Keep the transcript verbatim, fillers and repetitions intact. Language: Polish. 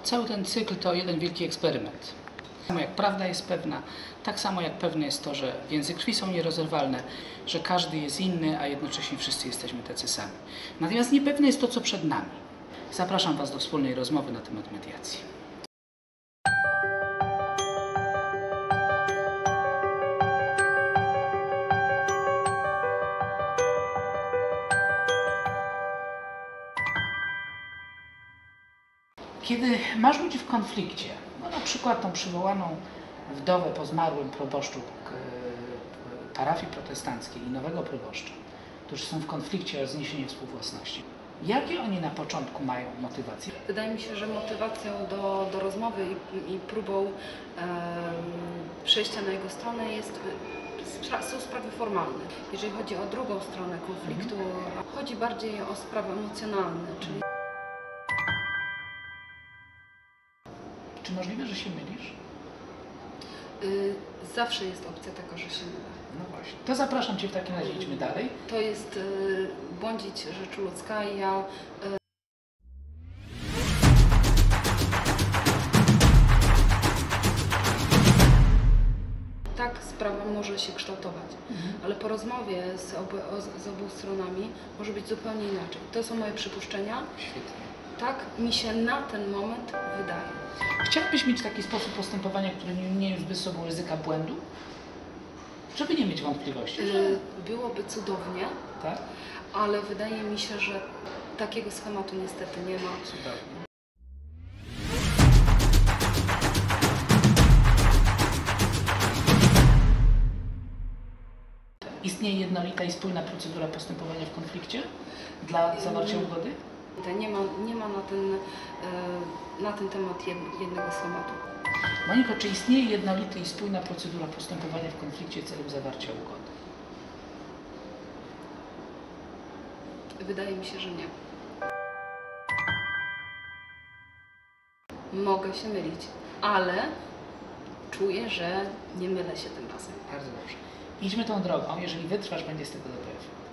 Cały ten cykl to jeden wielki eksperyment. Tak samo jak prawda jest pewna, tak samo jak pewne jest to, że więzy krwi są nierozerwalne, że każdy jest inny, a jednocześnie wszyscy jesteśmy tacy sami. Natomiast niepewne jest to, co przed nami. Zapraszam Was do wspólnej rozmowy na temat mediacji. Kiedy masz ludzi w konflikcie, no na przykład tą przywołaną wdowę po zmarłym proboszczu parafii protestanckiej i nowego proboszcza, którzy są w konflikcie o zniesienie współwłasności, jakie oni na początku mają motywacje? Wydaje mi się, że motywacją do, do rozmowy i, i próbą um, przejścia na jego stronę jest, są sprawy formalne. Jeżeli chodzi o drugą stronę konfliktu, mhm. chodzi bardziej o sprawy emocjonalne, czyli Czy możliwe, że się mylisz? Yy, zawsze jest opcja taka, że się mylę. No właśnie. To zapraszam Cię w takim razie, idźmy dalej. To jest yy, błądzić rzecz ludzka i ja yy, tak sprawa może się kształtować, mhm. ale po rozmowie z obu, z obu stronami może być zupełnie inaczej. To są moje przypuszczenia. Świetnie. Tak mi się na ten moment wydaje. Chciałbyś mieć taki sposób postępowania, który nie niesie ze sobą ryzyka błędu? Żeby nie mieć wątpliwości. Że... Byłoby cudownie, tak? Ale wydaje mi się, że takiego schematu niestety nie ma. Cudownie. Istnieje jednolita i spójna procedura postępowania w konflikcie dla zawarcia ugody? Nie ma, nie ma na, ten, na ten temat jednego schematu. Moniko, czy istnieje jednolita i spójna procedura postępowania w konflikcie celem zawarcia ugody? Wydaje mi się, że nie. Mogę się mylić, ale czuję, że nie mylę się tym razem. Bardzo dobrze. Idźmy tą drogą, jeżeli wytrwasz, będzie z tego do P F.